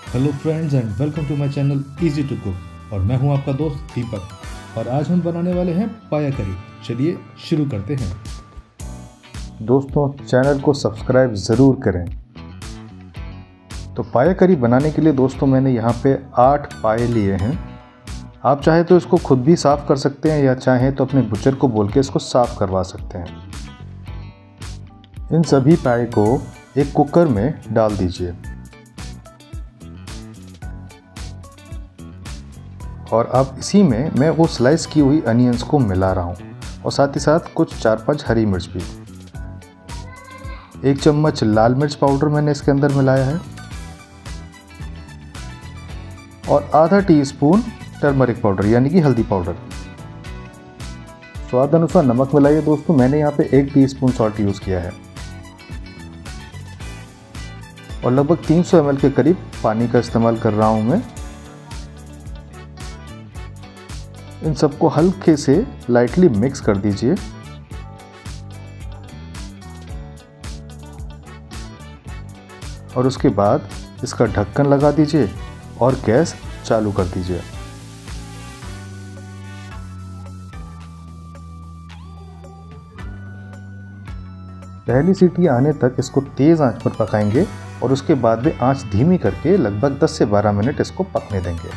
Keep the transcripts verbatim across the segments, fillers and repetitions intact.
Hello friends and welcome to my channel easy to cook. और मैं हूं आपका दोस्त दीपक और आज हम बनाने वाले हैं पाया करी। चलिए शुरू करते हैं। दोस्तों, चैनल को सब्सक्राइब ज़रूर करें। तो पाया करी बनाने के लिए दोस्तों मैंने यहाँ पे आठ पाए लिए हैं। आप चाहे तो इसको खुद भी साफ़ कर सकते हैं या चाहें तो अपने बुचर को बोल के इसको साफ़ करवा सकते हैं। इन सभी पाए को एक कुकर में डाल दीजिए और अब इसी में मैं वो स्लाइस की हुई अनियंस को मिला रहा हूँ और साथ ही साथ कुछ चार पांच हरी मिर्च भी। एक चम्मच लाल मिर्च पाउडर मैंने इसके अंदर मिलाया है और आधा टी स्पून टर्मरिक पाउडर यानी कि हल्दी पाउडर। स्वाद अनुसार नमक मिलाइए दोस्तों। मैंने यहाँ पे एक टीस्पून सॉल्ट यूज़ किया है और लगभग तीन सौ एम एल के करीब पानी का इस्तेमाल कर रहा हूँ मैं। इन सबको हल्के से लाइटली मिक्स कर दीजिए और उसके बाद इसका ढक्कन लगा दीजिए और गैस चालू कर दीजिए। पहली सीटी आने तक इसको तेज आंच पर पकाएंगे और उसके बाद में आंच धीमी करके लगभग दस से बारह मिनट इसको पकने देंगे।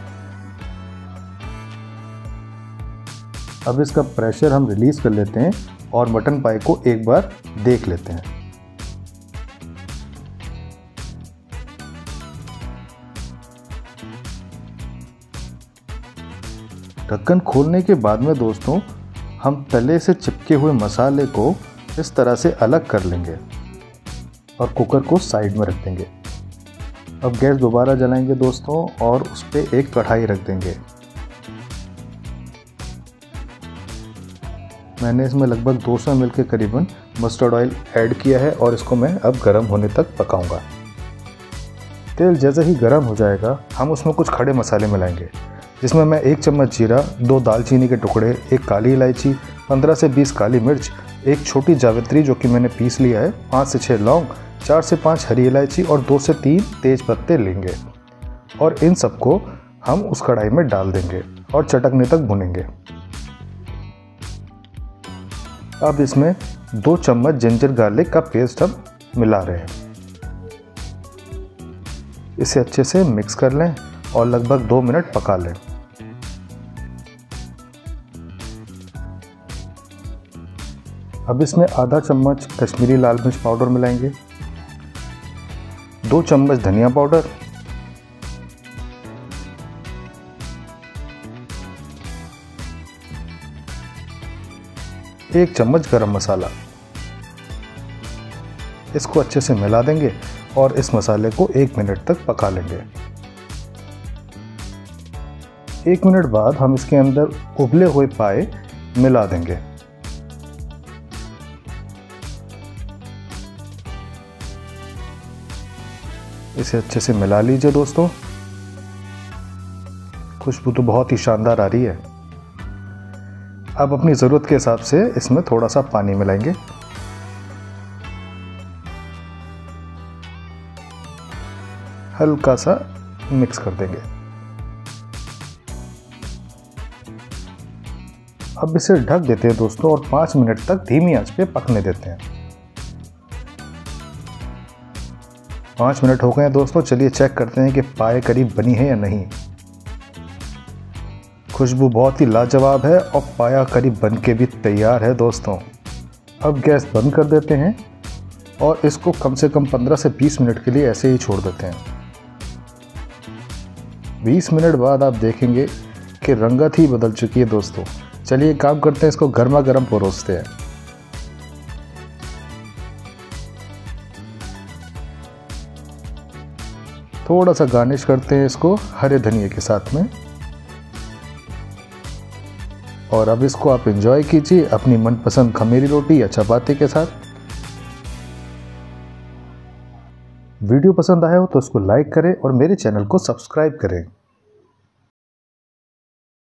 अब इसका प्रेशर हम रिलीज कर लेते हैं और मटन पाई को एक बार देख लेते हैं। ढक्कन खोलने के बाद में दोस्तों हम तले से चिपके हुए मसाले को इस तरह से अलग कर लेंगे और कुकर को साइड में रख देंगे। अब गैस दोबारा जलाएंगे दोस्तों और उस पर एक कढ़ाई रख देंगे। मैंने इसमें लगभग दो सौ एम एल के करीबन मस्टर्ड ऑयल ऐड किया है और इसको मैं अब गर्म होने तक पकाऊंगा। तेल जैसे ही गर्म हो जाएगा हम उसमें कुछ खड़े मसाले मिलाएंगे, जिसमें मैं एक चम्मच जीरा, दो दालचीनी के टुकड़े, एक काली इलायची, पंद्रह से बीस काली मिर्च, एक छोटी जावित्री जो कि मैंने पीस लिया है, पाँच से छः लौंग, चार से पाँच हरी इलायची और दो से तीन तेज पत्ते लेंगे और इन सबको हम उस कढ़ाई में डाल देंगे और चटकने तक भुनेंगे। अब इसमें दो चम्मच जिंजर गार्लिक का पेस्ट हम मिला रहे हैं। इसे अच्छे से मिक्स कर लें और लगभग दो मिनट पका लें। अब इसमें आधा चम्मच कश्मीरी लाल मिर्च पाउडर मिलाएंगे, दो चम्मच धनिया पाउडर, एक चम्मच गरम मसाला। इसको अच्छे से मिला देंगे और इस मसाले को एक मिनट तक पका लेंगे। एक मिनट बाद हम इसके अंदर उबले हुए पाए मिला देंगे। इसे अच्छे से मिला लीजिए दोस्तों। खुशबू तो बहुत ही शानदार आ रही है। अब अपनी ज़रूरत के हिसाब से इसमें थोड़ा सा पानी मिलाएंगे। हल्का सा मिक्स कर देंगे। अब इसे ढक देते हैं दोस्तों और पाँच मिनट तक धीमी आंच पे पकने देते हैं। पाँच मिनट हो गए हैं दोस्तों। चलिए चेक करते हैं कि पाए करी बनी है या नहीं। खुशबू बहुत ही लाजवाब है और पाया करी बन के भी तैयार है दोस्तों। अब गैस बंद कर देते हैं और इसको कम से कम पंद्रह से बीस मिनट के लिए ऐसे ही छोड़ देते हैं। बीस मिनट बाद आप देखेंगे कि रंगत ही बदल चुकी है दोस्तों। चलिए काम करते हैं, इसको गर्मा गर्म परोसते हैं। थोड़ा सा गार्निश करते हैं इसको हरे धनिए के साथ में और अब इसको आप एंजॉय कीजिए अपनी मनपसंद खमीरी रोटी या चपाती के साथ। वीडियो पसंद आया हो तो इसको लाइक करें और मेरे चैनल को सब्सक्राइब करें।